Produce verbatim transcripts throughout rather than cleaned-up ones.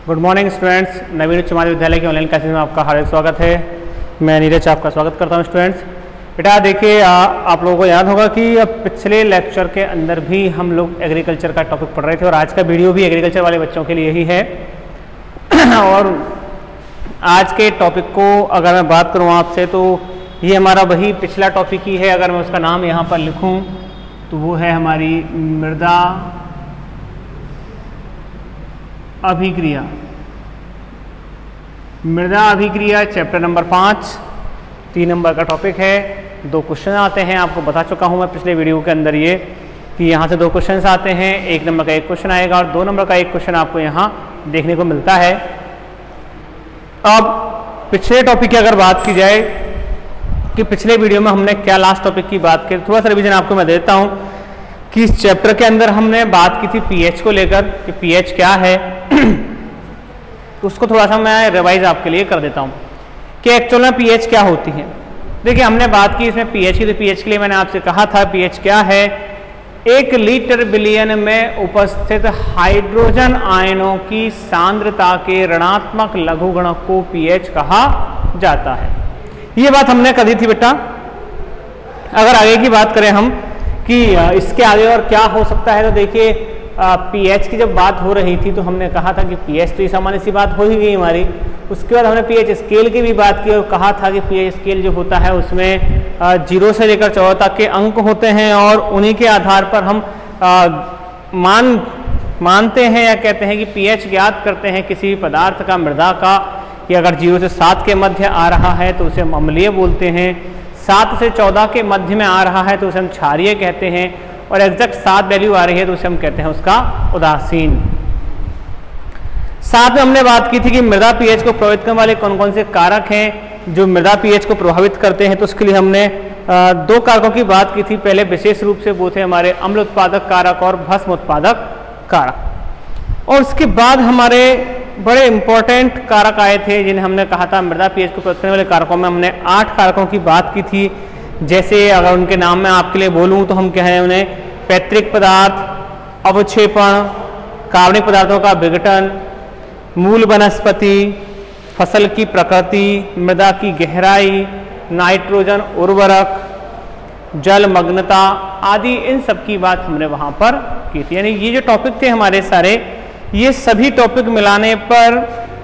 Good morning students, नवीन उच्च माध्यमिक विद्यालय के ऑनलाइन क्लासेस में आपका हार्दिक स्वागत है। मैं नीरज आपका स्वागत करता हूं। स्टूडेंट्स बेटा देखिए, आप लोगों को याद होगा कि पिछले लेक्चर के अंदर भी हम लोग एग्रीकल्चर का टॉपिक पढ़ रहे थे और आज का वीडियो भी एग्रीकल्चर वाले बच्चों के लिए ही है। और आज के टॉपिक को अगर मैं बात करूँ आपसे तो ये हमारा वही पिछला टॉपिक ही है। अगर मैं उसका नाम यहाँ पर लिखूँ तो वो है हमारी मृदा अभिक्रिया। मृदा अभिक्रिया चैप्टर नंबर पाँच, तीन नंबर का टॉपिक है। दो क्वेश्चन आते हैं, आपको बता चुका हूं मैं पिछले वीडियो के अंदर ये कि यहाँ से दो क्वेश्चन आते हैं। एक नंबर का एक क्वेश्चन आएगा और दो नंबर का एक क्वेश्चन आपको यहाँ देखने को मिलता है। अब पिछले टॉपिक की अगर बात की जाए कि पिछले वीडियो में हमने क्या लास्ट टॉपिक की बात की, थोड़ा सा रिवीजन आपको मैं देता हूँ कि इस चैप्टर के अंदर हमने बात की थी पीएच को लेकर कि पीएच क्या है। उसको थोड़ा सा मैं रिवाइज आपके लिए कर देता हूँ कि एक्चुअल में पीएच क्या होती है। देखिए हमने बात की इसमें पीएच की, तो पीएच के लिए मैंने आपसे कहा था पीएच क्या है, एक लीटर बिलियन में उपस्थित हाइड्रोजन आयनों की सांद्रता के ऋणात्मक लघुगणक को पीएच कहा जाता है। ये बात हमने कर दी थी बेटा। अगर आगे की बात करें हम कि इसके आगे और क्या हो सकता है, तो देखिए पीएच की जब बात हो रही थी तो हमने कहा था कि पीएच तो ये सामान्य सी बात हो ही गई हमारी। उसके बाद हमने पीएच स्केल की भी बात की और कहा था कि पीएच स्केल जो होता है उसमें जीरो से लेकर चौदह तक के अंक होते हैं और उन्हीं के आधार पर हम आ, मान मानते हैं या कहते हैं कि पीएच ज्ञात करते हैं किसी भी पदार्थ का, मृदा का, कि अगर जीरो से सात के मध्य आ रहा है तो उसे हम अम्लीय बोलते हैं, सात से चौदह के मध्य में आ रहा है तो उसे हम क्षारीय कहते हैं, और एग्जैक्ट सात वैल्यू आ रही है तो उसे हम कहते हैं उसका उदासीन। साथ में हमने बात की थी कि मृदा पीएच को प्रभावित करने वाले कौन कौन से कारक हैं जो मृदा पीएच को प्रभावित करते हैं। तो उसके लिए हमने दो कारकों की बात की थी। पहले विशेष रूप से वो थे हमारे अम्ल उत्पादक कारक और भस्म उत्पादक कारक, और उसके बाद हमारे बड़े इंपॉर्टेंट कारक आए थे जिन्हें हमने कहा था मृदा पीएच को प्रभावित करने वाले कारकों में हमने आठ कारकों की बात की थी। जैसे अगर उनके नाम मैं आपके लिए बोलूं तो हम कहें उन्हें पैतृक पदार्थ, अवक्षेपण, कार्बनिक पदार्थों का विघटन, मूल वनस्पति, फसल की प्रकृति, मृदा की गहराई, नाइट्रोजन उर्वरक, जलमग्नता आदि। इन सब की बात हमने वहां पर की थी। यानी ये जो टॉपिक थे हमारे सारे, ये सभी टॉपिक मिलाने पर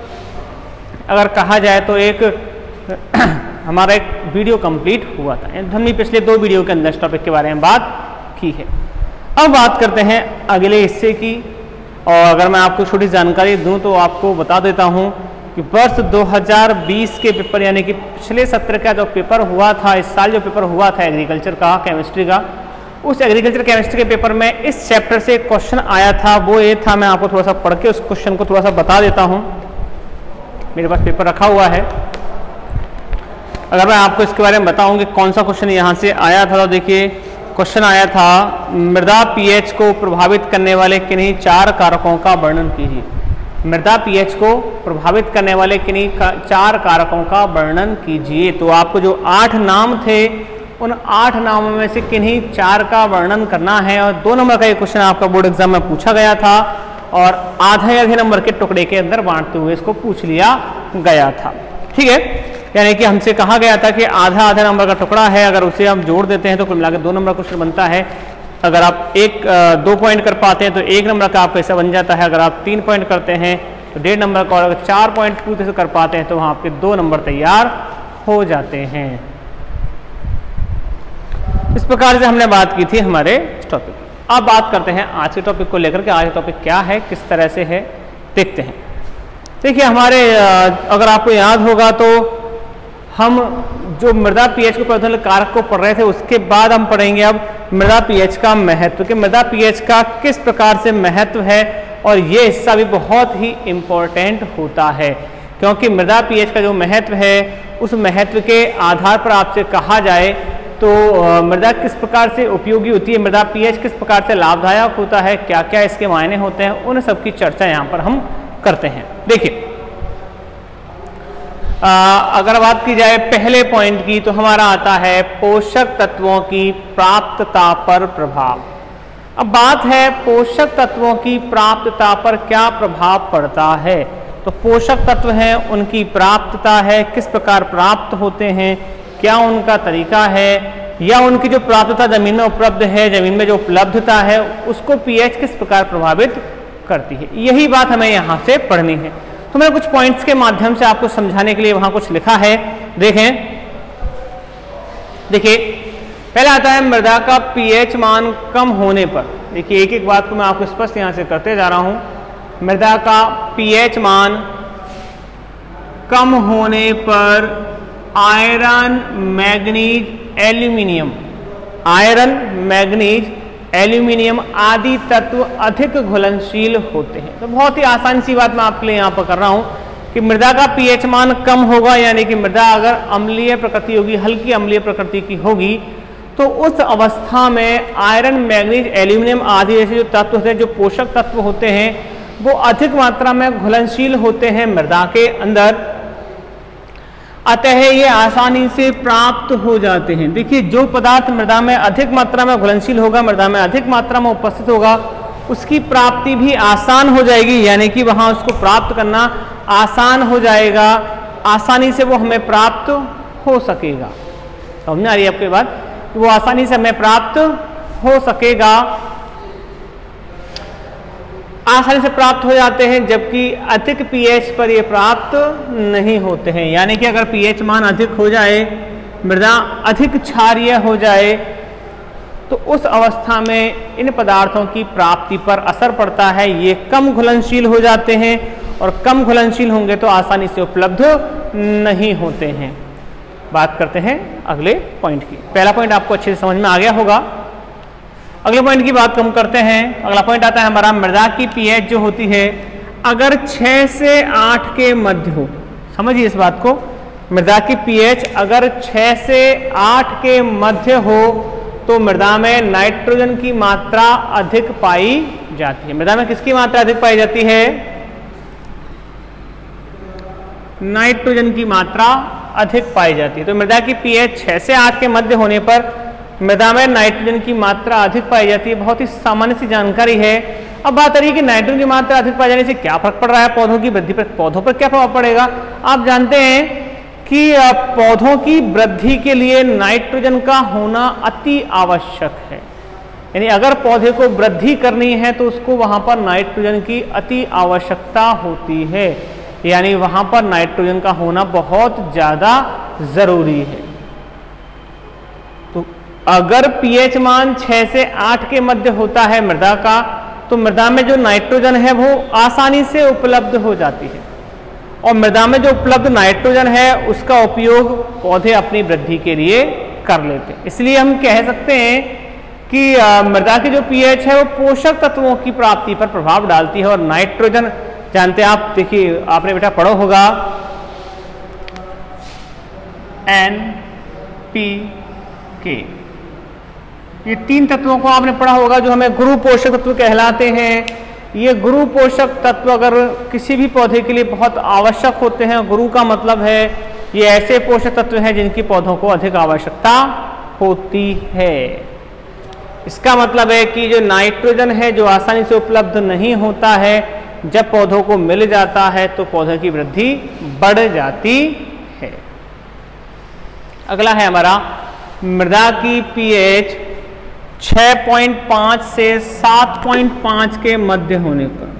अगर कहा जाए तो एक हमारा एक वीडियो कंप्लीट हुआ था। हमने पिछले दो वीडियो के अंदर इस टॉपिक के बारे में बात की है। अब बात करते हैं अगले हिस्से की, और अगर मैं आपको छोटी जानकारी दूं तो आपको बता देता हूं कि वर्ष दो हज़ार बीस के पेपर यानी कि पिछले सत्र का जो पेपर हुआ था, इस साल जो पेपर हुआ था एग्रीकल्चर का, केमिस्ट्री का, उस एग्रीकल्चर केमिस्ट्री के पेपर में इस चैप्टर से एक क्वेश्चन आया था। वो ये था, मैं आपको थोड़ा सा पढ़ के उस क्वेश्चन को थोड़ा सा बता देता हूँ। मेरे पास पेपर रखा हुआ है। अगर मैं आपको इसके बारे में बताऊं कि कौन सा क्वेश्चन यहाँ से आया था, तो देखिए क्वेश्चन आया था मृदा पीएच को प्रभावित करने वाले किन्हीं चार कारकों का वर्णन कीजिए। मृदा पीएच को प्रभावित करने वाले किन्हीं का, चार कारकों का वर्णन कीजिए। तो आपको जो आठ नाम थे उन आठ नामों में से किन्हीं चार का वर्णन करना है। और दो नंबर का ये क्वेश्चन आपका बोर्ड एग्जाम में पूछा गया था और आधे आधे नंबर के टुकड़े के अंदर बांटते हुए इसको पूछ लिया गया था। ठीक है, यानी कि हमसे कहा गया था कि आधा आधा नंबर का टुकड़ा है, अगर उसे हम जोड़ देते हैं तो कुल मिलाकर दो नंबर क्वेश्चन बनता है। अगर आप एक दो पॉइंट कर पाते हैं तो एक नंबर का आपका हिस्सा बन जाता है। अगर आप तीन पॉइंट करते हैं तो डेढ़ नंबर का, और अगर चार पॉइंट पूरे से कर पाते हैं तो वहाँ आपके दो नंबर तैयार हो जाते हैं। इस प्रकार से हमने बात की थी हमारे टॉपिक। अब बात करते हैं आज के टॉपिक को लेकर के। आज का टॉपिक क्या है, किस तरह से है, देखते हैं। देखिए हमारे अगर आपको याद होगा तो हम जो मृदा पीएच को प्रभावित कारक को पढ़ रहे थे, उसके बाद हम पढ़ेंगे अब मृदा पीएच का महत्व, कि मृदा पीएच का किस प्रकार से महत्व है। और ये हिस्सा भी बहुत ही इम्पोर्टेंट होता है, क्योंकि मृदा पीएच का जो महत्व है उस महत्व के आधार पर आपसे कहा जाए तो मृदा किस प्रकार से उपयोगी होती है, मृदा पीएच किस प्रकार से लाभदायक होता है, क्या क्या इसके मायने होते हैं, उन सब की चर्चा यहाँ पर हम करते हैं। देखिए अगर बात की जाए पहले पॉइंट की तो हमारा आता है पोषक तत्वों की प्राप्तता पर प्रभाव। अब बात है पोषक तत्वों की प्राप्तता पर क्या प्रभाव पड़ता है। तो पोषक तत्व हैं, उनकी प्राप्तता है, किस प्रकार प्राप्त होते हैं, क्या उनका तरीका है, या उनकी जो प्राप्तता जमीन में उपलब्ध है, जमीन में जो उपलब्धता है उसको पीएच किस प्रकार प्रभावित करती है, यही बात हमें यहाँ से पढ़नी है। तो मैंने कुछ पॉइंट्स के माध्यम से आपको समझाने के लिए वहाँ कुछ लिखा है, देखें। देखिए पहला आता है मृदा का पीएच मान कम होने पर। देखिए एक एक बात को मैं आपको स्पष्ट यहाँ से करते जा रहा हूँ। मृदा का पीएच मान कम होने पर iron, manganese, aluminium, iron, manganese, aluminium आदि तत्व अधिक घुलनशील होते हैं। तो बहुत ही आसान सी बात मैं आपके लिए यहाँ पर कर रहा हूँ कि मृदा का पीएच मान कम होगा, यानी कि मृदा अगर अम्लीय प्रकृति होगी, हल्की अम्लीय प्रकृति की होगी, तो उस अवस्था में आयरन, मैग्नीज, एल्यूमिनियम आदि जैसे जो तत्व होते हैं, जो पोषक तत्व होते हैं, वो अधिक मात्रा में घुलनशील होते हैं मृदा के अंदर, अतः ये आसानी से प्राप्त हो जाते हैं। देखिए जो पदार्थ मृदा में अधिक मात्रा में घुलनशील होगा, मृदा में अधिक मात्रा में उपस्थित होगा, उसकी प्राप्ति भी आसान हो जाएगी, यानी कि वहां उसको प्राप्त करना आसान हो जाएगा, आसानी से वो हमें प्राप्त हो सकेगा। समझ में आ रही है आपकी बात? वो आसानी से हमें प्राप्त हो सकेगा, आसानी से प्राप्त हो जाते हैं, जबकि अधिक पीएच पर ये प्राप्त नहीं होते हैं। यानी कि अगर पीएच मान अधिक हो जाए, मृदा अधिक क्षारीय हो जाए, तो उस अवस्था में इन पदार्थों की प्राप्ति पर असर पड़ता है, ये कम घुलनशील हो जाते हैं, और कम घुलनशील होंगे तो आसानी से उपलब्ध नहीं होते हैं। बात करते हैं अगले पॉइंट की। पहला पॉइंट आपको अच्छे से समझ में आ गया होगा। अगले पॉइंट की बात हम करते हैं। अगला पॉइंट आता है हमारा, मृदा की पीएच जो होती है अगर छह से आठ के मध्य हो। समझिए इस बात को, मृदा की पीएच अगर छह से आठ के मध्य हो तो मृदा में नाइट्रोजन की मात्रा अधिक पाई जाती है। मृदा में किसकी मात्रा अधिक पाई जाती है? नाइट्रोजन की मात्रा अधिक पाई जाती है। तो मृदा की पीएच छह से आठ के मध्य होने पर मृदा में नाइट्रोजन की मात्रा अधिक पाई जाती है। बहुत ही सामान्य सी जानकारी है। अब बात आ रही है कि नाइट्रोजन की मात्रा अधिक पाई जाने से क्या फर्क पड़ रहा है पौधों की वृद्धि पर? पौधों पर क्या प्रभाव पड़ेगा? आप जानते हैं कि पौधों की वृद्धि के लिए नाइट्रोजन का होना अति आवश्यक है। यानी अगर पौधे को वृद्धि करनी है तो उसको वहां पर नाइट्रोजन की अति आवश्यकता होती है, यानी वहां पर नाइट्रोजन का होना बहुत ज्यादा जरूरी है। तो अगर पीएच मान छह से आठ के मध्य होता है मृदा का, तो मृदा में जो नाइट्रोजन है वो आसानी से उपलब्ध हो जाती है, और मृदा में जो उपलब्ध नाइट्रोजन है उसका उपयोग पौधे अपनी वृद्धि के लिए कर लेते हैं। इसलिए हम कह सकते हैं कि मृदा की जो पीएच है वो पोषक तत्वों की प्राप्ति पर प्रभाव डालती है। और नाइट्रोजन जानते हैं आप, देखिए आपने बेटा पढ़ा होगा एन पी के, ये तीन तत्वों को आपने पढ़ा होगा जो हमें गुरु पोषक तत्व कहलाते हैं। ये गुरु पोषक तत्व अगर किसी भी पौधे के लिए बहुत आवश्यक होते हैं, गुरु का मतलब है ये ऐसे पोषक तत्व हैं जिनकी पौधों को अधिक आवश्यकता होती है। इसका मतलब है कि जो नाइट्रोजन है जो आसानी से उपलब्ध नहीं होता है, जब पौधों को मिल जाता है तो पौधों की वृद्धि बढ़ जाती है। अगला है हमारा, मृदा की पीएच छह पॉइंट पाँच से सात पॉइंट पाँच के मध्य होने पर,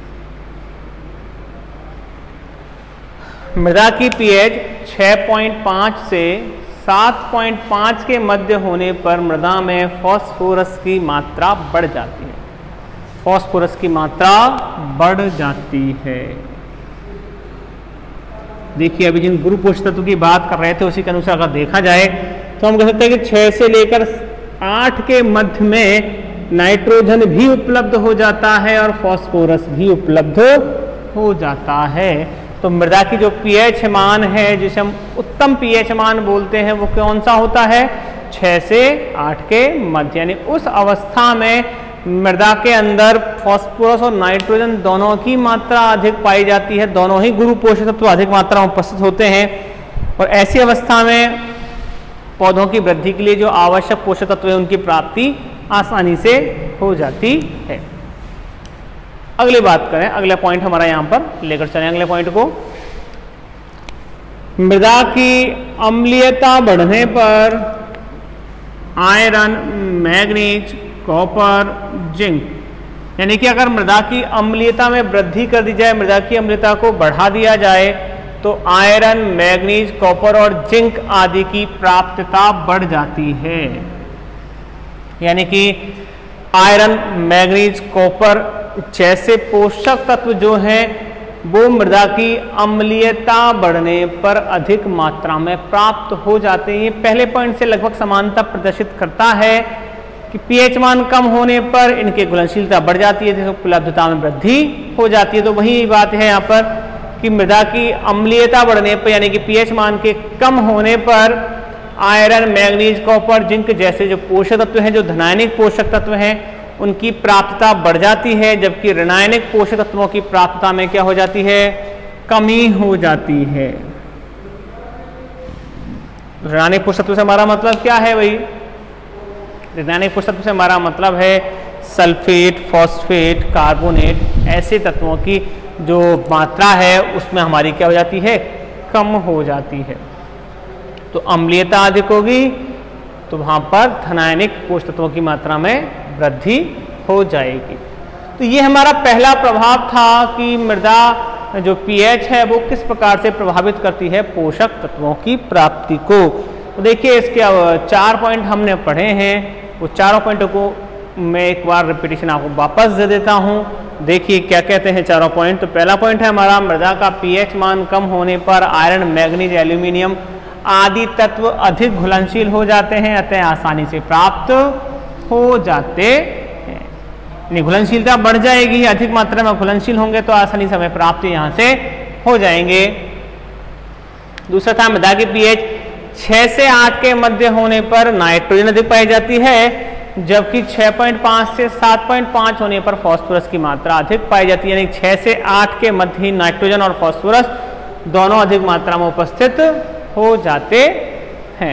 मृदा की पीएच छह पॉइंट पाँच से सात पॉइंट पाँच के मध्य होने पर मृदा में फास्फोरस की मात्रा बढ़ जाती है। फास्फोरस की मात्रा बढ़ जाती है। देखिए अभी जिन गुरु पोषक तत्व की बात कर रहे थे उसी के अनुसार अगर देखा जाए तो हम कह सकते हैं कि छह से लेकर आठ के मध्य में नाइट्रोजन भी उपलब्ध हो जाता है और फास्फोरस भी उपलब्ध हो जाता है। तो मृदा की जो पीएच मान है जिसे हम उत्तम पीएच मान बोलते हैं वो कौन सा होता है? छह से आठ के मध्य। यानी उस अवस्था में मृदा के अंदर फास्फोरस और नाइट्रोजन दोनों की मात्रा अधिक पाई जाती है, दोनों ही गुरु पोषक तत्व अधिक मात्रा में उपस्थित होते हैं, और ऐसी अवस्था में पौधों की वृद्धि के लिए जो आवश्यक पोषक तत्व है उनकी प्राप्ति आसानी से हो जाती है। अगली बात करें, अगला पॉइंट हमारा यहाँ पर लेकर चलें अगले पॉइंट को। मृदा की अम्लीयता बढ़ने पर आयरन, मैग्नीज, कॉपर, जिंक, यानी कि अगर मृदा की अम्लीयता में वृद्धि कर दी जाए, मृदा की अम्लीयता को बढ़ा दिया जाए, तो आयरन, मैग्नीज, कॉपर और जिंक आदि की प्राप्यता बढ़ जाती है। यानी कि आयरन, मैग्नीज, कॉपर जैसे पोषक तत्व जो हैं वो मृदा की अम्लीयता बढ़ने पर अधिक मात्रा में प्राप्त हो जाते हैं। ये पहले पॉइंट से लगभग समानता प्रदर्शित करता है कि पीएच मान कम होने पर इनकी घुलनशीलता बढ़ जाती है, जिससे उपलब्धता में वृद्धि हो जाती है। तो वही बात है यहाँ पर कि मृदा की अम्लीयता बढ़ने पर यानी कि पीएच मान के कम होने पर आयरन, मैग्नीज, कॉपर, जिंक जैसे जो पोषक तत्व हैं, जो धनायनिक पोषक तत्व हैं, उनकी प्राप्यता बढ़ जाती है, जबकि ऋणायनिक पोषक तत्वों की प्राप्यता में क्या हो जाती है, कमी हो जाती है। ऋणायनिक पोषक तत्व से हमारा मतलब क्या है भाई? ऋणायनिक पोषक तत्व से हमारा मतलब है सल्फेट, फॉस्फेट, कार्बोनेट, ऐसे तत्वों की जो मात्रा है उसमें हमारी क्या हो जाती है, कम हो जाती है। तो अम्लीयता अधिक होगी तो वहां पर धनायनिक पोषक तत्वों की मात्रा में वृद्धि हो जाएगी। तो ये हमारा पहला प्रभाव था कि मृदा जो पीएच है वो किस प्रकार से प्रभावित करती है पोषक तत्वों की प्राप्ति को। तो देखिए इसके चार पॉइंट हमने पढ़े हैं, वो चारों पॉइंटों को मैं एक बार रिपीटेशन आपको वापस दे देता हूँ। देखिए क्या कहते हैं चारों पॉइंट। तो पहला पॉइंट है हमारा, मृदा का पीएच मान कम होने पर आयरन, मैग्नीज, एल्यूमिनियम आदि तत्व अधिक घुलनशील हो जाते हैं, अतः आसानी से प्राप्त हो जाते हैं। घुलनशीलता बढ़ जाएगी, अधिक मात्रा में घुलनशील होंगे तो आसानी से हमें प्राप्त यहाँ से हो जाएंगे। दूसरा था, मृदा की पीएच छह से आठ के मध्य होने पर नाइट्रोजन अधिक पाई जाती है, जबकि छह पॉइंट पाँच से सात पॉइंट पाँच होने पर फास्फोरस की मात्रा अधिक पाई जाती है। यानी छह से आठ के मध्य ही नाइट्रोजन और फास्फोरस दोनों अधिक मात्रा में उपस्थित हो जाते हैं।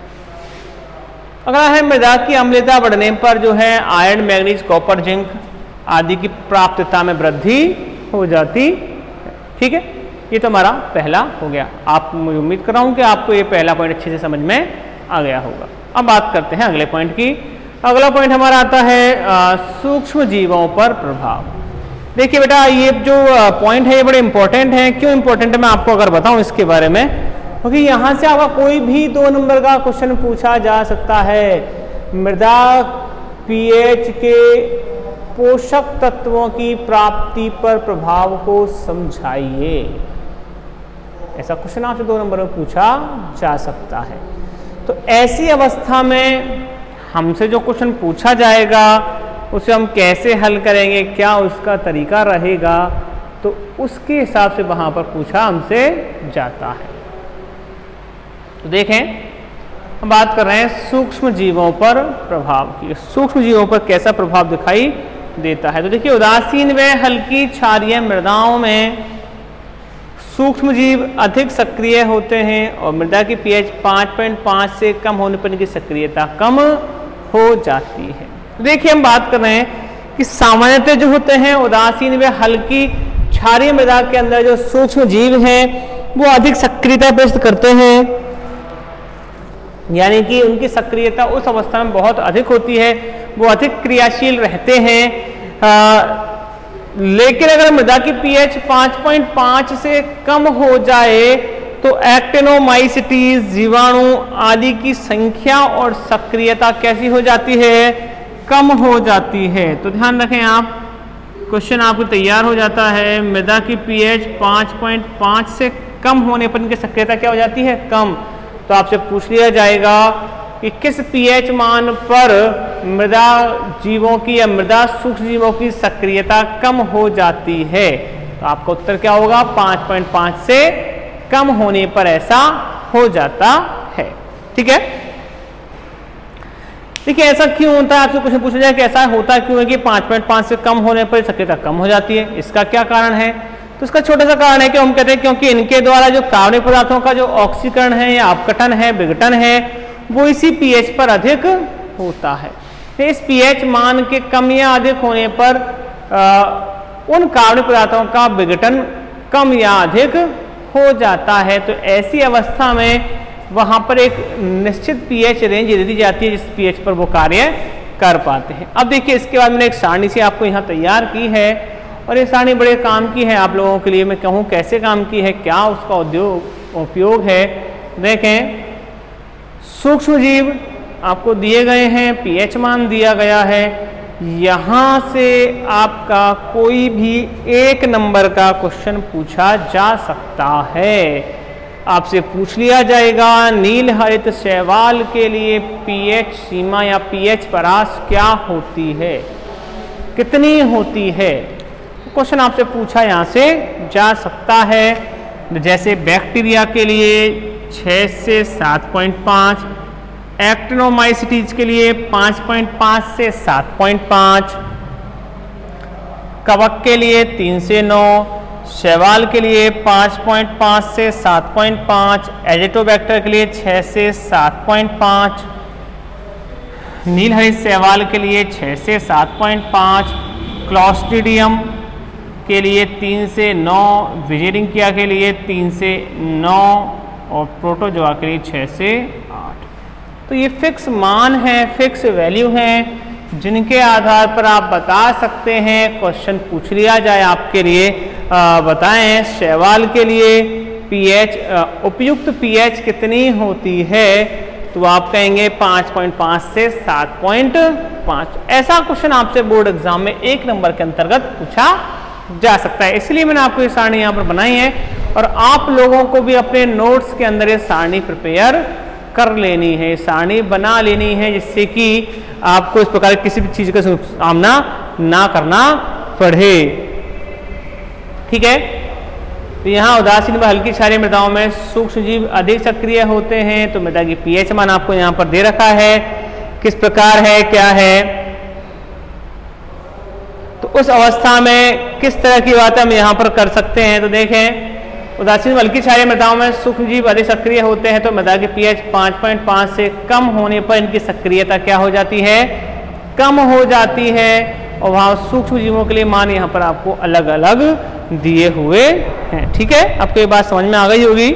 अगला है, मृदा की अम्लीयता बढ़ने पर जो है आयरन, मैग्नीज, कॉपर, जिंक आदि की प्राप्यता में वृद्धि हो जाती है। ठीक है, ये तो हमारा पहला हो गया। आप मुझे उम्मीद कर रहा हूं कि आपको ये पहला पॉइंट अच्छे से समझ में आ गया होगा। अब बात करते हैं अगले पॉइंट की। अगला पॉइंट हमारा आता है सूक्ष्म जीवों पर प्रभाव। देखिए बेटा, ये जो पॉइंट है ये बड़े इंपॉर्टेंट है। क्यों इंपॉर्टेंट है मैं आपको अगर बताऊं इसके बारे में, क्योंकि तो यहाँ से आपका कोई भी दो नंबर का क्वेश्चन पूछा जा सकता है। मृदा पीएच के पोषक तत्वों की प्राप्ति पर प्रभाव को समझाइए, ऐसा क्वेश्चन आपसे दो नंबर में पूछा जा सकता है। तो ऐसी अवस्था में हमसे जो क्वेश्चन पूछा जाएगा उसे हम कैसे हल करेंगे, क्या उसका तरीका रहेगा, तो उसके हिसाब से वहां पर पूछा हमसे जाता है। तो देखें, हम बात कर रहे हैं सूक्ष्म जीवों पर प्रभाव की। सूक्ष्म जीवों पर कैसा प्रभाव दिखाई देता है। तो देखिए, उदासीन व हल्की क्षारीय मृदाओं में सूक्ष्म जीव अधिक सक्रिय होते हैं और मृदा की पीएच पाँच पॉइंट पाँच से कम होने पर इनकी सक्रियता कम हो जाती है। तो देखिए, हम बात कर रहे हैं कि सामान्यतः जो होते हैं उदासीन व हल्की क्षारीय मृदा के अंदर जो सूक्ष्म जीव हैं वो अधिक सक्रियता प्रदर्शित करते हैं, यानी कि उनकी सक्रियता उस अवस्था में बहुत अधिक होती है, वो अधिक क्रियाशील रहते हैं। आ, लेकिन अगर मृदा की पीएच पाँच पॉइंट पाँच से कम हो जाए तो एक्टिनोमाइसीटीज, जीवाणु आदि की संख्या और सक्रियता कैसी हो जाती है, कम हो जाती है। तो ध्यान रखें आप, क्वेश्चन आपको तैयार हो जाता है, मृदा की पीएच पाँच पॉइंट पाँच से कम होने पर इनकी सक्रियता क्या हो जाती है, कम। तो आपसे पूछ लिया जाएगा कि किस पीएच मान पर मृदा जीवों की या मृदा सूक्ष्म जीवों की सक्रियता कम हो जाती है। तो आपका उत्तर क्या होगा, पाँच पॉइंट पाँच से कम होने पर ऐसा हो जाता है। ठीक है, देखिए ऐसा क्यों होता है, आपसे क्वेश्चन पूछा जाए कि ऐसा होता क्यों है कि पाँच पॉइंट पाँच से कम होने पर सक्रियता कम हो जाती है, इसका क्या कारण है। तो इसका छोटा सा कारण है कि हम कहते हैं क्योंकि इनके द्वारा जो कार्बनिक पदार्थों का जो ऑक्सीकरण है या अपघटन है, विघटन है, वो इसी पीएच पर अधिक होता है। तो इस पीएच मान के कम या अधिक होने पर आ, उन कार्बनिक पदार्थों का विघटन कम या अधिक हो जाता है। तो ऐसी अवस्था में वहां पर एक निश्चित पीएच रेंज दे दी जाती है जिस पीएच पर वो कार्य कर पाते हैं। अब देखिए इसके बाद मैंने एक सारणी से आपको यहाँ तैयार की है और ये सारणी बड़े काम की है आप लोगों के लिए। मैं कहूँ कैसे काम की है, क्या उसका उद्योग उपयोग है। देखें, सूक्ष्म जीव आपको दिए गए हैं, पीएच मान दिया गया है। यहाँ से आपका कोई भी एक नंबर का क्वेश्चन पूछा जा सकता है। आपसे पूछ लिया जाएगा नील हरित शैवाल के लिए पीएच सीमा या पीएच परास क्या होती है, कितनी होती है। क्वेश्चन आपसे पूछा यहाँ से जा सकता है। जैसे बैक्टीरिया के लिए छः से सात पॉइंट पाँच, एक्टिनोमाइसिटीज के लिए पाँच पॉइंट पाँच से सात पॉइंट पाँच, कवक के लिए तीन से नौ, शैवाल के लिए पाँच पॉइंट पाँच से सात पॉइंट पाँच, एजिटोबैक्टर के लिए छः से सात पॉइंट पाँच, नीलहरित शैवाल के लिए छः से सात पॉइंट पाँच, क्लॉस्ट्रीडियम के लिए तीन से नौ, विजेरिंकिया के लिए तीन से नौ और प्रोटोजोआ के लिए छः से आठ। तो ये फिक्स मान है, फिक्स वैल्यू हैं जिनके आधार पर आप बता सकते हैं। क्वेश्चन पूछ लिया जाए आपके लिए, आ, बताएं शैवाल के लिए पीएच उपयुक्त पीएच कितनी होती है, तो आप कहेंगे पाँच पॉइंट पाँच से सात पॉइंट पाँच। ऐसा क्वेश्चन आपसे बोर्ड एग्जाम में एक नंबर के अंतर्गत पूछा जा सकता है। इसलिए मैंने आपको ये सारणी यहाँ पर बनाई है और आप लोगों को भी अपने नोट्स के अंदर ये सारणी प्रिपेयर कर लेनी है, सारणी बना लेनी है, जिससे कि आपको इस प्रकार किसी भी चीज का सामना ना करना पड़े। ठीक है, तो यहाँ उदासीन व हल्की क्षारीय मृदाओं में सूक्ष्म जीव अधिक सक्रिय होते हैं। तो मृदा की पीएच मान आपको यहाँ पर दे रखा है, किस प्रकार है, क्या है। तो उस अवस्था में किस तरह की बात हम यहाँ पर कर सकते हैं। तो देखें, उदासीन व हल्की क्षारीय मृदाओं में सूक्ष्म जीव अधिक सक्रिय होते हैं। तो मृदा की पीएच पाँच पॉइंट पाँच से कम होने पर इनकी सक्रियता क्या हो जाती है, कम हो जाती है। और वहाँ सूक्ष्म जीवों के लिए मान यहाँ पर आपको अलग अलग दिए हुए हैं। ठीक है, आपको ये बात समझ में आ गई होगी।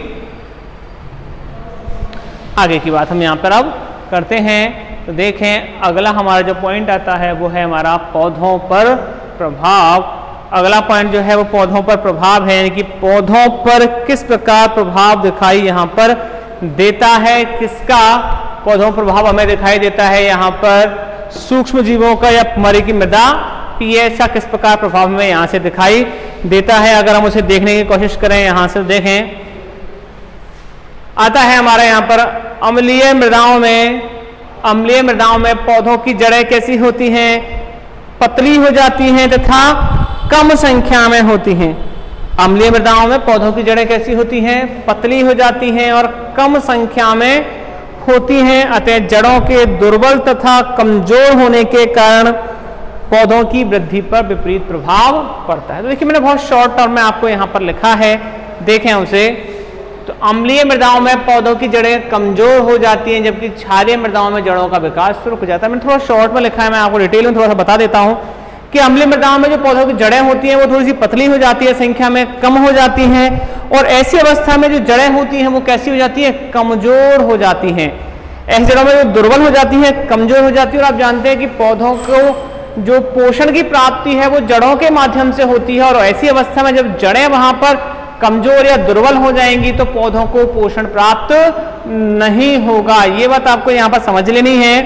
आगे की बात हम यहाँ पर अब करते हैं। तो देखें, अगला हमारा जो पॉइंट आता है वो है हमारा पौधों पर प्रभाव। अगला पॉइंट जो है वो पौधों पर प्रभाव है, यानी कि पौधों पर किस प्रकार प्रभाव दिखाई यहाँ पर देता है। किसका पौधों पर प्रभाव हमें दिखाई देता है यहाँ पर, सूक्ष्म जीवों का या हमारी की मृदा पीएच का किस प्रकार प्रभाव हमें यहाँ से दिखाई देता है। अगर हम उसे देखने की कोशिश करें, यहाँ से देखें, आता है हमारा यहाँ पर अम्लीय मृदाओं में, अम्लीय मृदाओं में पौधों की जड़ें कैसी होती हैं, पतली हो जाती हैं तथा कम संख्या में होती हैं। अम्लीय मृदाओं में पौधों की जड़ें कैसी होती हैं, पतली हो जाती हैं और कम संख्या में होती हैं। अतः जड़ों के दुर्बल तथा कमजोर होने के कारण पौधों की वृद्धि पर विपरीत प्रभाव पड़ता है। तो देखिए, मैंने बहुत शॉर्ट टर्म में आपको यहाँ पर लिखा है, देखें उसे। तो अम्लीय मृदाओं में पौधों की जड़ें कमजोर हो जाती हैं, जबकि क्षारीय मृदाओं में जड़ों का विकास रुक जाता है। मैंने थोड़ा शॉर्ट में लिखा है, मैं आपको डिटेल में थोड़ा सा बता देता हूँ कि अम्लीय मृदाओं में जो पौधों की जड़ें होती हैं वो थोड़ी सी पतली हो जाती है, संख्या में कम हो जाती हैं। और ऐसी अवस्था में जो जड़ें होती हैं वो कैसी हो जाती है, कमजोर हो जाती हैं। ऐसी जड़ों में जो दुर्बल हो जाती है, कमजोर हो जाती है। और आप जानते हैं कि पौधों को जो पोषण की प्राप्ति है वो जड़ों के माध्यम से होती है। और ऐसी अवस्था में जब जड़ें वहां पर कमजोर या दुर्बल हो जाएंगी तो पौधों को पोषण प्राप्त नहीं होगा। ये बात आपको यहाँ पर समझ लेनी है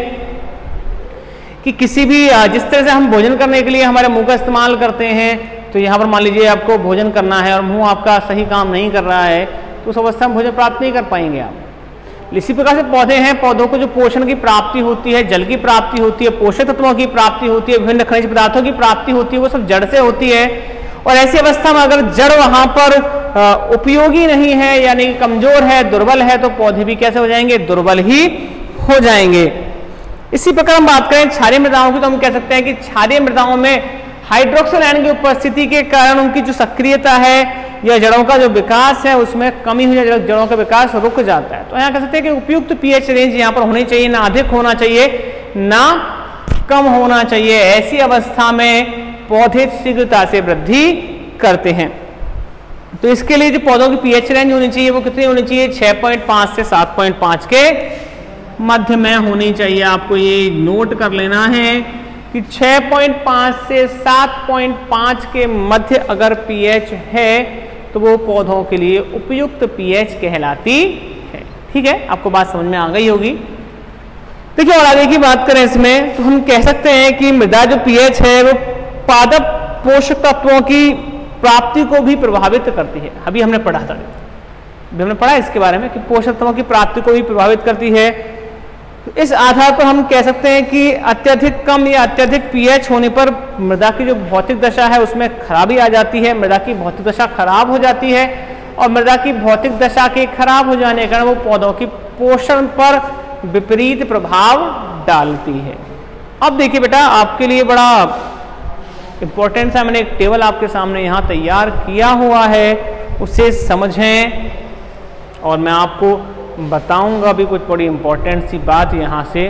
कि किसी भी जिस तरह से हम भोजन करने के लिए हमारे मुंह का इस्तेमाल करते हैं, तो यहाँ पर मान लीजिए आपको भोजन करना है और मुंह आपका सही काम नहीं कर रहा है, तो उस अवस्था में भोजन प्राप्त नहीं कर पाएंगे आप। इसी प्रकार से पौधे हैं, पौधों को जो पोषण की प्राप्ति होती है, जल की प्राप्ति होती है, पोषक तत्वों की प्राप्ति होती है, विभिन्न खनिज पदार्थों की प्राप्ति होती है, वो सब जड़ से होती है। और ऐसी अवस्था में अगर जड़ वहां पर उपयोगी नहीं है, यानी कमजोर है, दुर्बल है, तो पौधे भी कैसे हो जाएंगे, दुर्बल ही हो जाएंगे। इसी प्रकार हम बात करें क्षारीय मृदाओं की, तो हम कह सकते हैं कि क्षारीय मृदाओं में हाइड्रोक्सिल आयन की उपस्थिति के कारण उनकी जो सक्रियता है या जड़ों का जो विकास है उसमें कमी हो जाए, जड़ों का विकास रुक जाता है। तो यहाँ कह सकते हैं कि उपयुक्त पीएच रेंज यहाँ पर होनी चाहिए, ना अधिक होना चाहिए ना कम होना चाहिए। ऐसी अवस्था में पौधे शीघ्रता से वृद्धि करते हैं। तो इसके लिए जो पौधों की पीएच रेंज होनी चाहिए वो कितनी होनी चाहिए? छह पॉइंट पाँच से सात पॉइंट पाँच के मध्य में होनी चाहिए। आपको ये नोट कर लेना है कि छह पॉइंट पाँच से सात पॉइंट पाँच के मध्य अगर पीएच है तो वो पौधों के लिए उपयुक्त पीएच कहलाती है। ठीक है, आपको बात समझ में आ गई होगी। देखिए, और आगे की बात करें इसमें तो हम कह सकते हैं कि मृदा जो पीएच है वो पादप पोषक तत्वों की प्राप्ति को भी प्रभावित करती है। अभी हमने पढ़ा था, अभी हमने पढ़ा इसके बारे में कि पोषक तत्वों की प्राप्ति को भी प्रभावित करती है। इस आधार पर हम कह सकते हैं कि अत्यधिक कम या अत्यधिक पीएच होने पर मृदा की जो भौतिक दशा है उसमें खराबी आ जाती है, मृदा की भौतिक दशा खराब हो जाती है और मृदा की भौतिक दशा के खराब हो जाने के कारण वो पौधों की पोषण पर विपरीत प्रभाव डालती है। अब देखिए बेटा, आपके लिए बड़ा इंपॉर्टेंट सा मैंने एक टेबल आपके सामने यहाँ तैयार किया हुआ है, उसे समझें और मैं आपको बताऊंगा भी कुछ बड़ी इंपॉर्टेंट सी बात यहाँ से।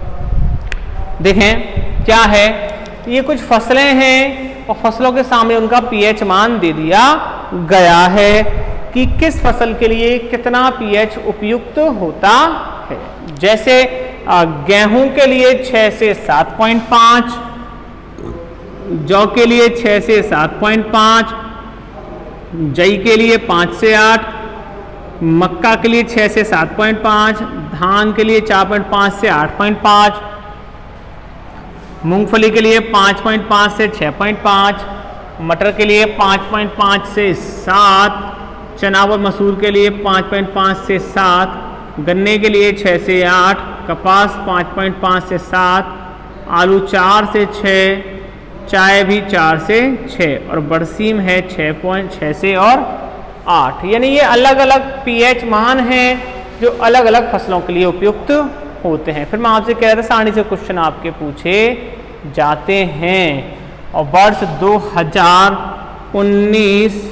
देखें क्या है, ये कुछ फसलें हैं और फसलों के सामने उनका पीएच मान दे दिया गया है कि किस फसल के लिए कितना पीएच उपयुक्त होता है। जैसे गेहूं के लिए छह से सात पॉइंट पाँच, जौ के लिए छह से सात पॉइंट पाँच, जई के लिए पाँच से आठ, मक्का के लिए छह से सात पॉइंट पाँच, धान के लिए चार पॉइंट पाँच से आठ पॉइंट पाँच, मूंगफली के लिए पाँच पॉइंट पाँच से छह पॉइंट पाँच, मटर के लिए पाँच पॉइंट पाँच से सात, चना व मसूर के लिए पाँच पॉइंट पाँच से सात, गन्ने के लिए छह से आठ, कपास पाँच पॉइंट पाँच से सात, आलू चार से छह, चाय भी चार से छह और बरसीम है छह पॉइंट छह से और आठ। यानी ये अलग अलग पीएच मान हैं जो अलग अलग फसलों के लिए उपयुक्त होते हैं। फिर मैं आपसे कह रहा था सारणी से क्वेश्चन आपके पूछे जाते हैं और वर्ष दो हज़ार उन्नीस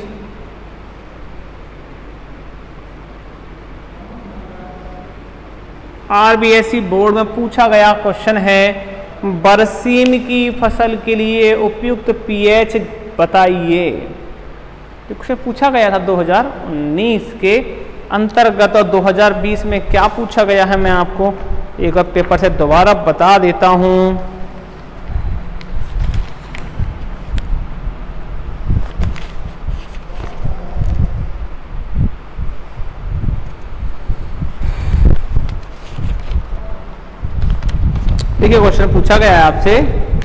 आरबीएसई बोर्ड में पूछा गया क्वेश्चन है, बरसीम की फसल के लिए उपयुक्त पीएच बताइए। क्वेश्चन पूछा गया था दो हज़ार उन्नीस के अंतर्गत और दो हज़ार बीस में क्या पूछा गया है मैं आपको एक बार पेपर से दोबारा बता देता हूं। देखिए, क्वेश्चन पूछा गया है आपसे,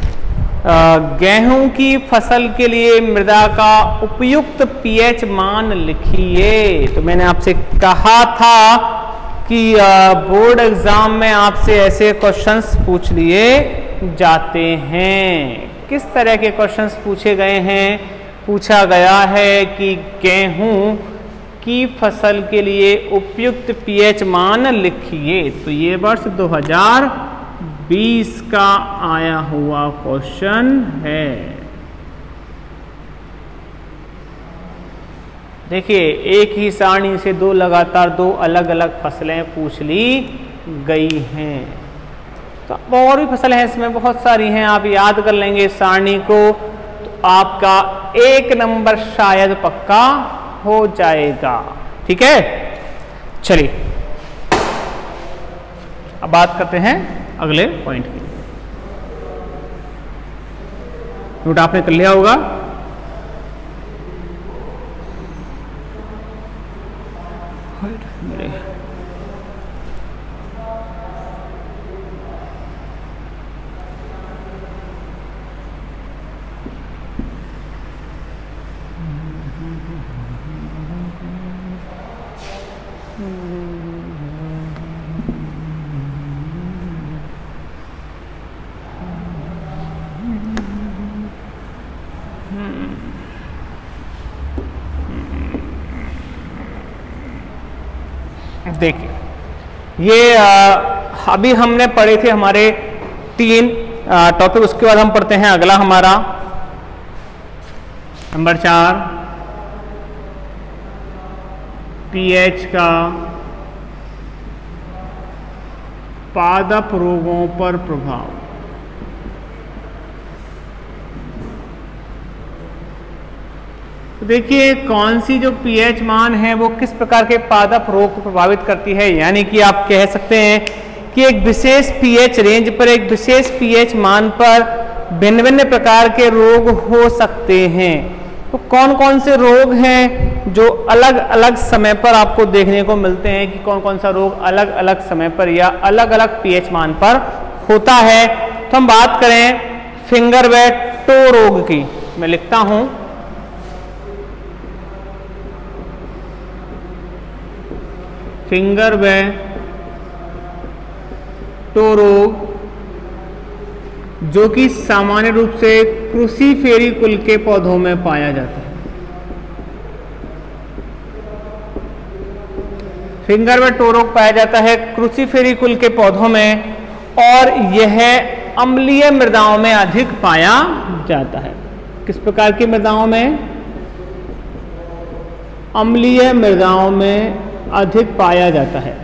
गेहूं की फसल के लिए मृदा का उपयुक्त पीएच मान लिखिए। तो मैंने आपसे कहा था कि बोर्ड एग्जाम में आपसे ऐसे क्वेश्चंस पूछ लिए जाते हैं। किस तरह के क्वेश्चंस पूछे गए हैं? पूछा गया है कि गेहूं की फसल के लिए उपयुक्त पीएच मान लिखिए। तो ये वर्ष दो हज़ार बीस का आया हुआ क्वेश्चन है। देखिए, एक ही सारणी से दो लगातार दो अलग अलग फसलें पूछ ली गई हैं। तो और भी फसलें हैं इसमें, बहुत सारी हैं, आप याद कर लेंगे सारणी को तो आपका एक नंबर शायद पक्का हो जाएगा। ठीक है, चलिए अब बात करते हैं अगले पॉइंट की। नोट आपने कर लिया होगा। मेरे देखिए, ये आ, अभी हमने पढ़े थे हमारे तीन टॉपिक, उसके बाद हम पढ़ते हैं अगला हमारा नंबर चार, पीएच का पादप रोगों पर प्रभाव। देखिए कौन सी जो पीएच मान है वो किस प्रकार के पादप रोग को प्रभावित करती है, यानी कि आप कह सकते हैं कि एक विशेष पीएच रेंज पर, एक विशेष पीएच मान पर भिन्न भिन्न प्रकार के रोग हो सकते हैं। तो कौन कौन से रोग हैं जो अलग अलग समय पर आपको देखने को मिलते हैं कि कौन कौन सा रोग अलग अलग समय पर या अलग अलग पीएच मान पर होता है। तो हम बात करें फिंगर व टो रोग की, मैं लिखता हूं फिंगर व टो रोग, जो कि सामान्य रूप से क्रूसीफेरी कुल के पौधों में पाया जाता है। फिंगर व टो रोग पाया जाता है क्रूसीफेरी कुल के पौधों में और यह अम्लीय मृदाओं में अधिक पाया जाता है। किस प्रकार की मृदाओं में? अम्लीय मृदाओं में अधिक पाया जाता है।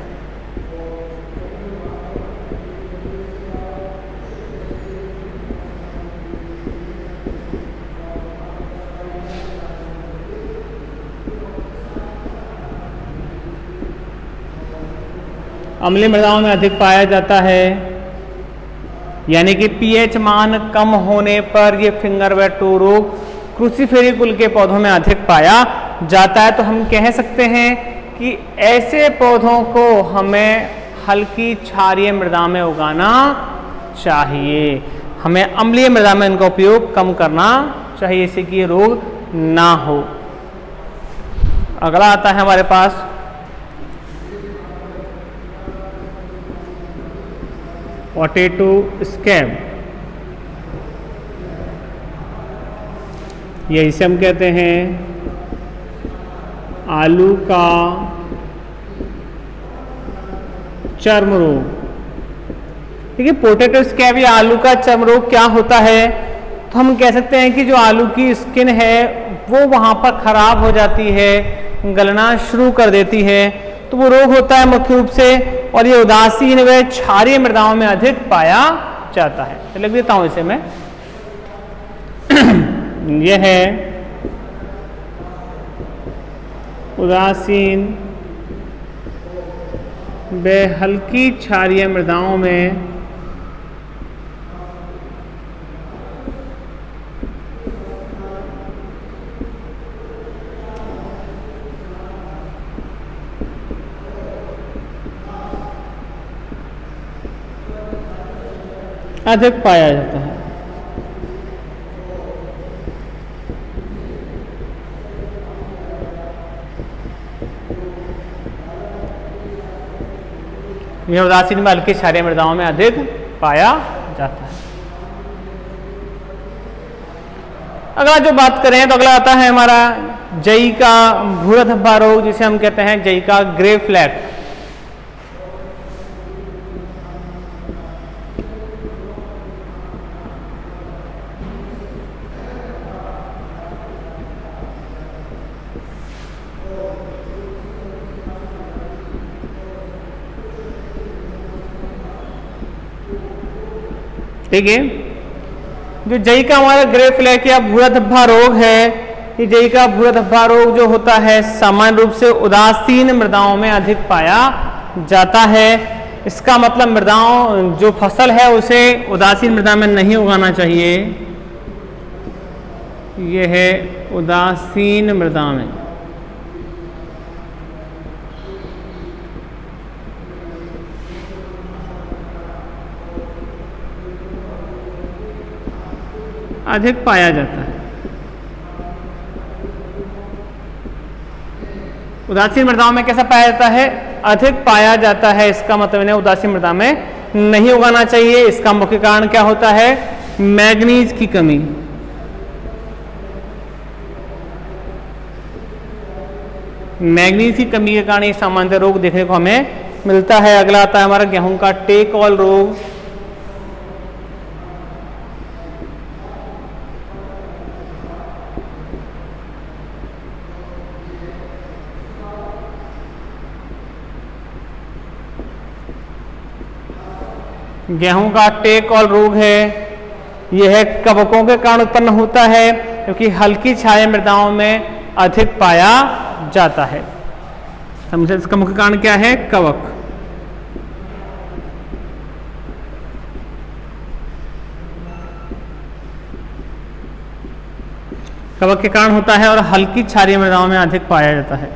अम्लीय मृदाओं में अधिक पाया जाता है, यानी कि पीएच मान कम होने पर यह फिंगर व टो रोग क्रूसीफेरी कुल के पौधों में अधिक पाया जाता है। तो हम कह सकते हैं कि ऐसे पौधों को हमें हल्की क्षारीय मृदा में उगाना चाहिए, हमें अम्लीय मृदा में इनका उपयोग कम करना चाहिए, इससे कि ये रोग ना हो। अगला आता है हमारे पास पोटैटो स्कैब, ये इसे हम कहते हैं आलू का चर्म रोग। देखिए पोटैटो स्कैब या आलू का चर्म रोग क्या होता है? तो हम कह सकते हैं कि जो आलू की स्किन है वो वहाँ पर खराब हो जाती है, गलना शुरू कर देती है, तो वो रोग होता है मुख्य रूप से, और ये उदासीन व क्षारीय मृदाओं में अधिक पाया जाता है। तो लिख देता हूं इसे मैं यह है उदासीन व हल्की क्षारीय मृदाओं में अधिक पाया जाता है। यह उदासीन में हल्की क्षारीय मृदाओं में अधिक पाया जाता है। अगला जो बात करें तो अगला आता है हमारा जई का भूरा धब्बा रोग, जिसे हम कहते हैं जई का ग्रे फ्लैग। ठीक है, जो जई का हमारा ग्रे फ्लैग या भूरा धब्बा रोग है, ये जई का भूरा धब्बा रोग जो होता है सामान्य रूप से उदासीन मृदाओं में अधिक पाया जाता है। इसका मतलब मृदाओं जो फसल है उसे उदासीन मृदा में नहीं उगाना चाहिए, यह है उदासीन मृदा में। अधिक पाया जाता है। उदासीन मृदाओं में कैसा पाया जाता है? अधिक पाया जाता है। इसका मतलब है उदासीन मृदा में नहीं उगाना चाहिए। इसका मुख्य कारण क्या होता है? मैग्नीज की कमी। मैग्नीज की कमी के कारण ये सामान्य रोग देखने को हमें मिलता है। अगला आता है हमारा गेहूं का टेक ऑल रोग। गेहूं का टेक ऑल रोग है, यह कवकों के कारण उत्पन्न होता है, क्योंकि हल्की छाया मृदाओं में अधिक पाया जाता है। समझे, इसका मुख्य कारण क्या है? कवक। कवक के कारण होता है और हल्की क्षारीय मृदाओं में अधिक पाया जाता है।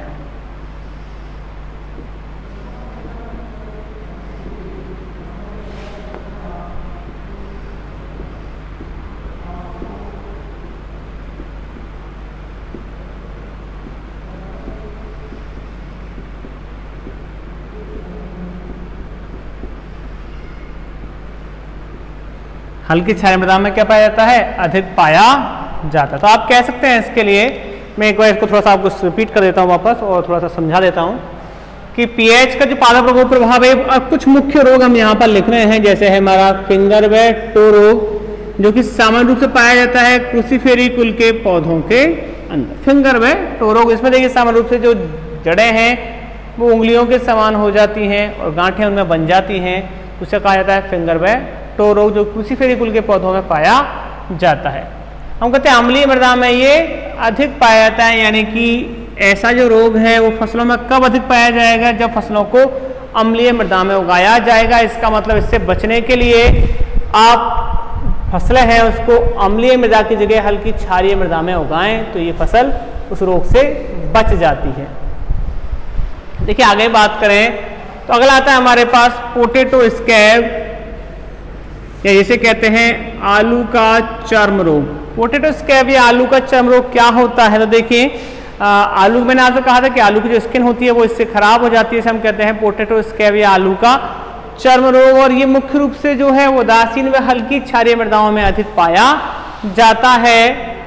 हल्की क्षारीय मृदा में क्या पाया जाता है? अधिक पाया जाता है। तो आप कह सकते हैं इसके लिए, मैं एक बार इसको थोड़ा सा आपको रिपीट कर देता हूँ वापस और थोड़ा सा समझा देता हूँ कि पीएच का जो पादप रोगों पर प्रभाव है, अब कुछ मुख्य रोग हम यहाँ पर लिख रहे हैं, जैसे है हमारा फिंगर वे टो रोग, जो कि सामान्य रूप से पाया जाता है क्रूसीफेरी कुल के पौधों के अंदर। फिंगर वे टो रोग, इसमें देखिए सामान्य रूप से जो जड़ें हैं वो उंगलियों के समान हो जाती हैं और गांठें उनमें बन जाती हैं, उसे कहा जाता है फिंगर वे टो रोग, जो क्रूसीफेरी कुल के पौधों में पाया जाता है। हम कहते हैं अम्लीय मृदा में ये अधिक पाया जाता है, यानी कि ऐसा जो रोग है वो फसलों में कब अधिक पाया जाएगा? जब फसलों को अम्लीय मृदा में उगाया जाएगा। इसका मतलब इससे बचने के लिए आप फसलें हैं उसको अम्लीय मृदा की जगह हल्की क्षारीय मृदा में उगाएं तो ये फसल उस रोग से बच जाती है। देखिए आगे बात करें तो अगला आता है हमारे पास पोटैटो स्कैब, या जिसे कहते हैं आलू का चर्म रोग। पोटैटो स्कैब या आलू का चर्म रोग क्या होता है? तो देखिए आलू, मैंने आपसे कहा था कि आलू की जो स्किन होती है वो इससे खराब हो जाती है, इसे हम कहते हैं पोटैटो स्कैब या आलू का चर्म रोग। और ये मुख्य रूप से जो है वो उदासीन व हल्की क्षारीय मृदाओं में अधिक पाया जाता है।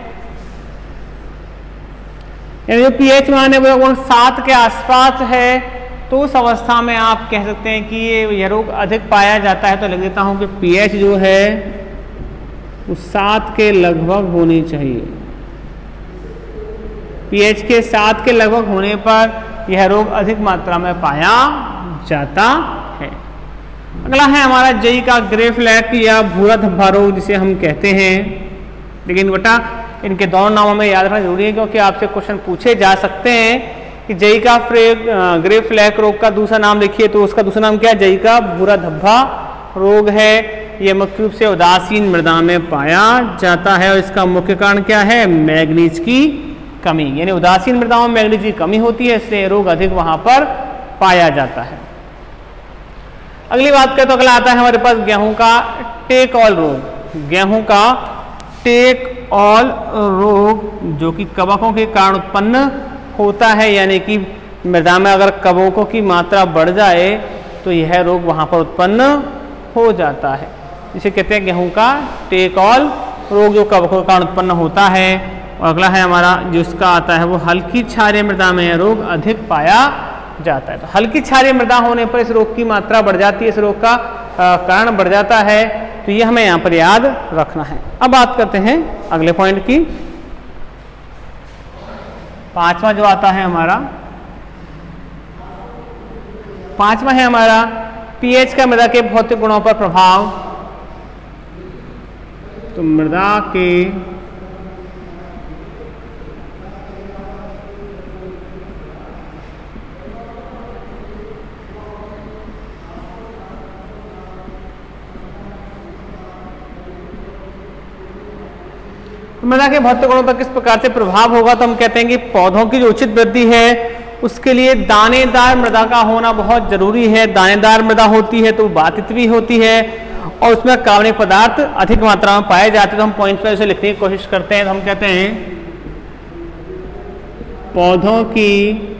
यानी जो पीएच मान है वो सात के आसपास है, तो उस अवस्था में आप कह सकते हैं कि ये यह रोग अधिक पाया जाता है। तो लिख देता हूं कि पीएच जो है वो सात के लगभग होनी चाहिए। पीएच के सात के लगभग होने पर यह रोग अधिक मात्रा में पाया जाता है। अगला है हमारा जई का ग्रे फ्लैग या भूरा धब्बा रोग, जिसे हम कहते हैं। लेकिन बेटा इनके दोनों नामों में याद रखना जरूरी है, क्योंकि आपसे क्वेश्चन पूछे जा सकते हैं कि जई का ग्रे फ्लैग रोग का दूसरा नाम लिखिए, तो उसका दूसरा नाम क्या है? जई का भूरा धब्बा रोग है। यह मुख्य रूप से उदासीन मृदा में पाया जाता है और इसका मुख्य कारण क्या है? मैग्नीज की कमी। यानी उदासीन मृदाओं में मैग्नीज की कमी होती है, इसलिए रोग अधिक वहां पर पाया जाता है। अगली बात करें तो अगला आता है हमारे पास गेहूं का टेक ऑल रोग। गेहूं का टेक ऑल रोग जो कि कवकों के कारण उत्पन्न होता है, यानी कि मृदा में अगर कवकों की मात्रा बढ़ जाए तो यह रोग वहां पर उत्पन्न हो जाता है। इसे कहते हैं गेहूं का टेक ऑल रोग, जो कवकों के कारण उत्पन्न होता है। और अगला है हमारा जिसका आता है वो हल्की क्षारीय मृदा में यह रोग अधिक पाया जाता है। तो हल्की क्षारीय मृदा होने पर इस रोग की मात्रा बढ़ जाती है, इस रोग का कारण बढ़ जाता है, तो ये हमें यहाँ पर याद रखना है। अब बात करते हैं अगले पॉइंट की। पांचवा जो आता है हमारा, पांचवा है हमारा पीएच का मृदा के भौतिक गुणों पर प्रभाव। तो मृदा के मृदा के भौतिक गुणों पर किस प्रकार से प्रभाव होगा? तो हम कहते हैं कि पौधों की जो उचित वृद्धि है उसके लिए दानेदार मृदा का होना बहुत जरूरी है। दानेदार मृदा होती है तो बातित भी होती है और उसमें कार्बनिक पदार्थ अधिक मात्रा में पाए जाते हैं। तो हम पॉइंट पर इसे लिखने की कोशिश करते हैं। तो हम कहते हैं पौधों की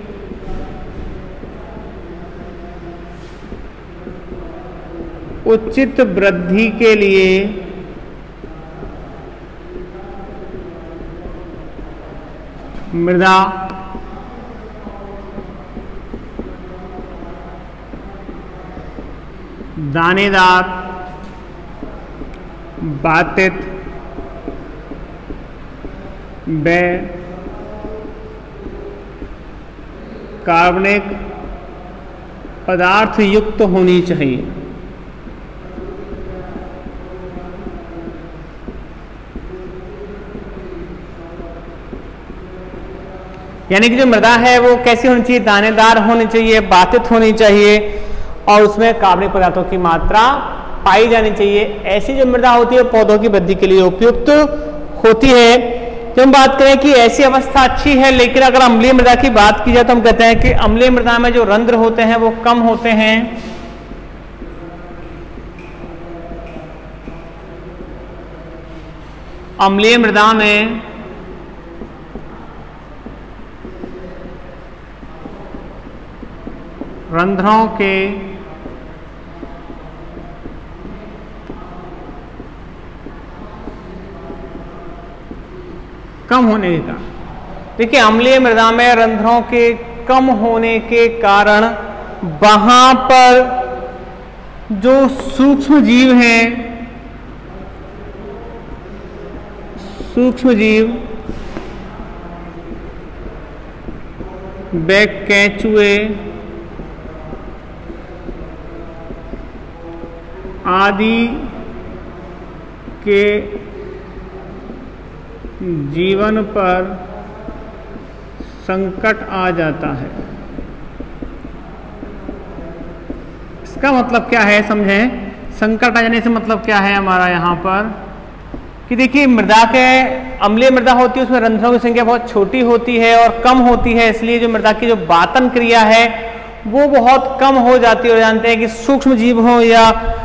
उचित वृद्धि के लिए मृदा दानेदार, बातित व कार्बनिक पदार्थ युक्त होनी चाहिए। यानी कि जो मृदा है वो कैसी होनी चाहिए, दानेदार होनी चाहिए, बातित होनी चाहिए और उसमें कार्बनिक पदार्थों की मात्रा पाई जानी चाहिए। ऐसी जो मृदा होती है पौधों की वृद्धि के लिए उपयुक्त होती है। जब हम बात करें कि ऐसी अवस्था अच्छी है, लेकिन अगर अम्लीय मृदा की बात की जाए तो हम कहते हैं कि अम्लीय मृदा में जो रंध्र होते हैं वो कम होते हैं। अम्लीय मृदा में रंध्रों के कम होने का, देखिए अम्लीय मृदा में रंध्रों के कम होने के कारण वहां पर जो सूक्ष्म जीव हैं, सूक्ष्म जीव वे केंचुए आदि के जीवन पर संकट आ जाता है। इसका मतलब क्या है समझें, संकट आ जाने से मतलब क्या है हमारा यहाँ पर कि देखिए मृदा के अम्लीय मृदा होती है उसमें रंध्रों की संख्या बहुत छोटी होती है और कम होती है, इसलिए जो मृदा की जो बातन क्रिया है वो बहुत कम हो जाती है। और जानते हैं कि सूक्ष्म जीव हो या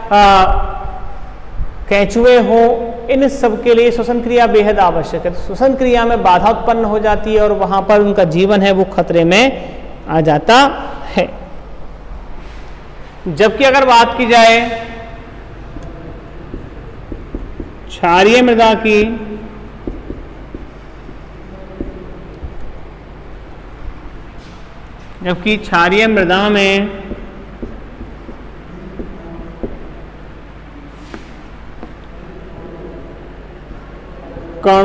केंचुए हो, इन सब के लिए श्वसन क्रिया बेहद आवश्यक है। तो श्वसन क्रिया में बाधा उत्पन्न हो जाती है और वहां पर उनका जीवन है वो खतरे में आ जाता है। जबकि अगर बात की जाए क्षारीय मृदा की, जबकि क्षारीय मृदा में कण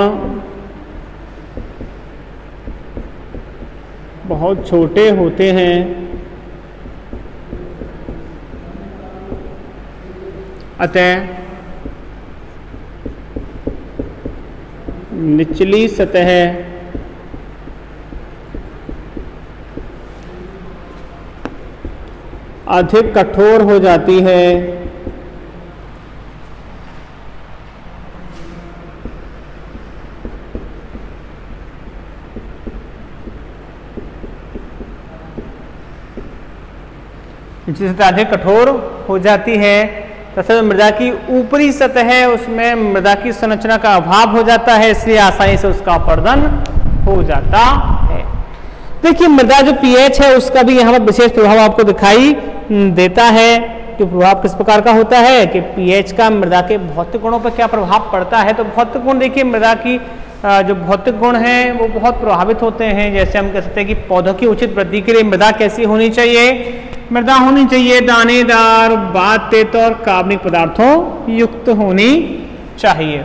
बहुत छोटे होते हैं, अतः निचली सतह अधिक कठोर हो जाती है। निचली सतह अधिक कठोर हो जाती है तथा मृदा की ऊपरी सतह है उसमें मृदा की संरचना का अभाव हो जाता है, इसलिए आसानी से उसका अपरदन हो जाता है। देखिए मृदा जो पीएच है उसका भी यहाँ पर विशेष प्रभाव आपको दिखाई देता है। कि प्रभाव किस प्रकार का होता है कि पीएच का मृदा के भौतिक गुणों पर क्या प्रभाव पड़ता है। तो भौतिक गुण देखिए मृदा की जो भौतिक गुण हैं वो बहुत प्रभावित होते हैं। जैसे हम कह सकते हैं कि पौधों की उचित वृद्धि के लिए मृदा कैसी होनी चाहिए, मृदा होनी चाहिए दानेदार, बातित और कार्बनिक पदार्थों युक्त होनी चाहिए।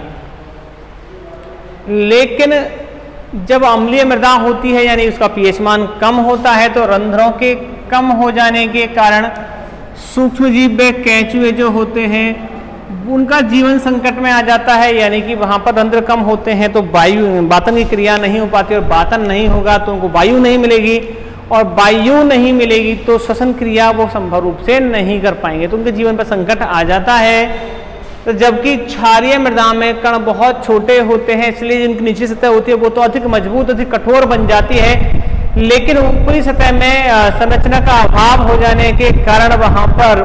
लेकिन जब अम्लीय मृदा होती है यानी उसका पीएच मान कम होता है तो रंध्रों के कम हो जाने के कारण सूक्ष्म जीव व केंचुए जो होते हैं उनका जीवन संकट में आ जाता है। यानी कि वहां पर रंध्र कम होते हैं तो वायु बातन की क्रिया नहीं हो पाती और बातन नहीं होगा तो उनको वायु नहीं मिलेगी और वायु नहीं मिलेगी तो श्वसन क्रिया वो संभव रूप से नहीं कर पाएंगे, तो उनके जीवन पर संकट आ जाता है। तो जबकि क्षारीय मृदा में कण बहुत छोटे होते हैं इसलिए जिनकी निचली सतह होती है वो तो अधिक मजबूत अधिक कठोर बन जाती है, लेकिन ऊपरी सतह में संरचना का अभाव हो जाने के कारण वहां पर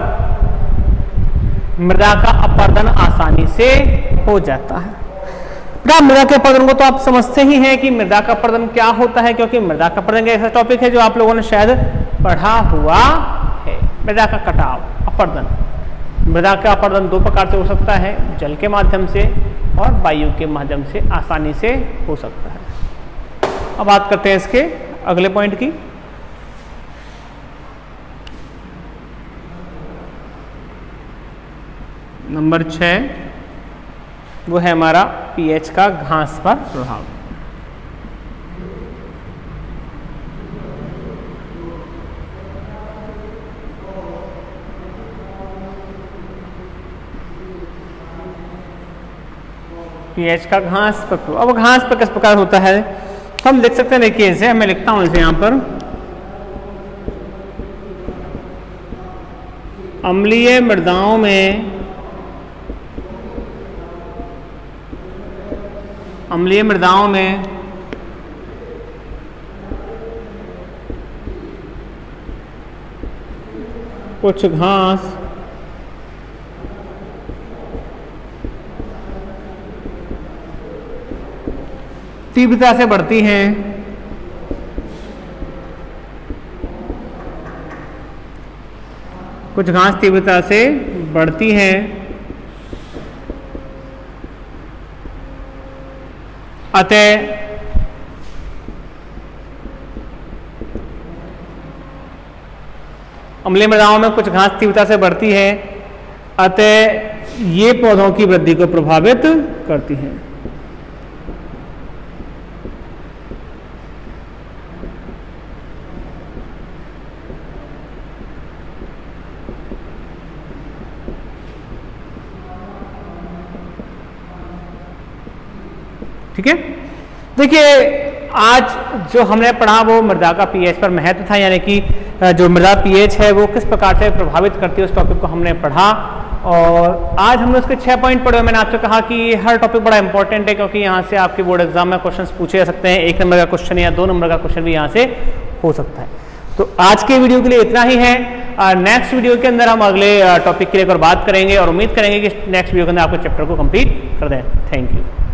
मृदा का अपरदन आसानी से हो जाता है। मृदा के अपरदन को तो आप समझते ही हैं कि मृदा का अपरदन क्या होता है, क्योंकि मृदा का अपरदन ऐसा टॉपिक है जो आप लोगों ने शायद पढ़ा हुआ है। मृदा का कटाव, अपरदन। मृदा का अपरदन दो प्रकार से हो सकता है, जल के माध्यम से और वायु के माध्यम से आसानी से हो सकता है। अब बात करते हैं इसके अगले पॉइंट की। नंबर छह वो है हमारा पीएच का घास पर प्रभाव। पीएच का घास पर प्रभाव। अब घास पर किस प्रकार होता है हम लिख सकते हैं, देखिए इसे मैं लिखता हूं इसे यहां पर, अम्लीय मृदाओं में अम्लीय मृदाओं में कुछ घास तीव्रता से बढ़ती हैं, कुछ घास तीव्रता से बढ़ती हैं, अतः अम्लीय मृदाओं में कुछ घास तीव्रता से बढ़ती है, अतः ये पौधों की वृद्धि को प्रभावित करती हैं। ठीक है, देखिए आज जो हमने पढ़ा वो मृदा का पीएच पर महत्व था, यानी कि जो मृदा पीएच है वो किस प्रकार से प्रभावित करती है, उस टॉपिक को हमने पढ़ा। और आज हमने उसके छह पॉइंट पढ़े। मैंने आपसे कहा कि हर टॉपिक बड़ा इंपॉर्टेंट है, क्योंकि यहाँ से आपके बोर्ड एग्जाम में क्वेश्चंस पूछे जा सकते हैं। एक नंबर का क्वेश्चन या दो नंबर का क्वेश्चन भी यहाँ से हो सकता है। तो आज के वीडियो के लिए इतना ही है। नेक्स्ट वीडियो के अंदर हम अगले टॉपिक के लिए बात करेंगे और उम्मीद करेंगे कि नेक्स्ट वीडियो के अंदर आपको चैप्टर को कंप्लीट कर दें। Thank you.